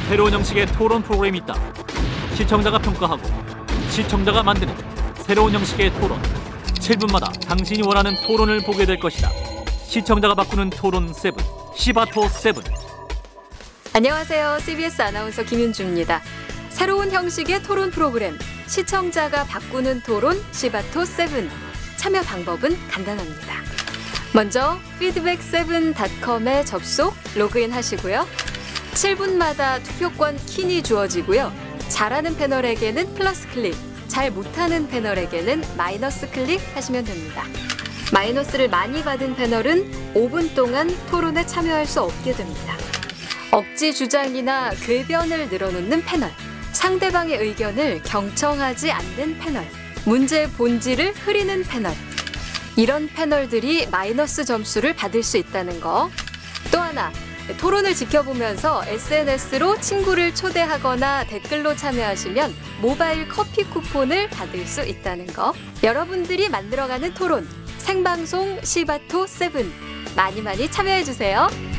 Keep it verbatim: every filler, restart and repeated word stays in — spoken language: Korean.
새로운 형식의 토론 프로그램이 있다. 시청자가 평가하고 시청자가 만드는 새로운 형식의 토론. 칠 분마다 당신이 원하는 토론을 보게 될 것이다. 시청자가 바꾸는 토론 세븐, 시바토 세븐. 안녕하세요. 씨비에스 아나운서 김윤주입니다. 새로운 형식의 토론 프로그램 시청자가 바꾸는 토론 시바토 세븐. 참여 방법은 간단합니다. 먼저 피드백 세븐 닷컴에 접속, 로그인 하시고요. 칠 분마다 투표권 킨이 주어지고요. 잘하는 패널에게는 플러스 클릭, 잘 못하는 패널에게는 마이너스 클릭 하시면 됩니다. 마이너스를 많이 받은 패널은 오 분 동안 토론에 참여할 수 없게 됩니다. 억지 주장이나 궤변을 늘어놓는 패널, 상대방의 의견을 경청하지 않는 패널, 문제의 본질을 흐리는 패널, 이런 패널들이 마이너스 점수를 받을 수 있다는 거. 또 하나, 토론을 지켜보면서 에스엔에스로 친구를 초대하거나 댓글로 참여하시면 모바일 커피 쿠폰을 받을 수 있다는 거. 여러분들이 만들어가는 토론, 생방송 시바토 세븐, 많이 많이 참여해주세요.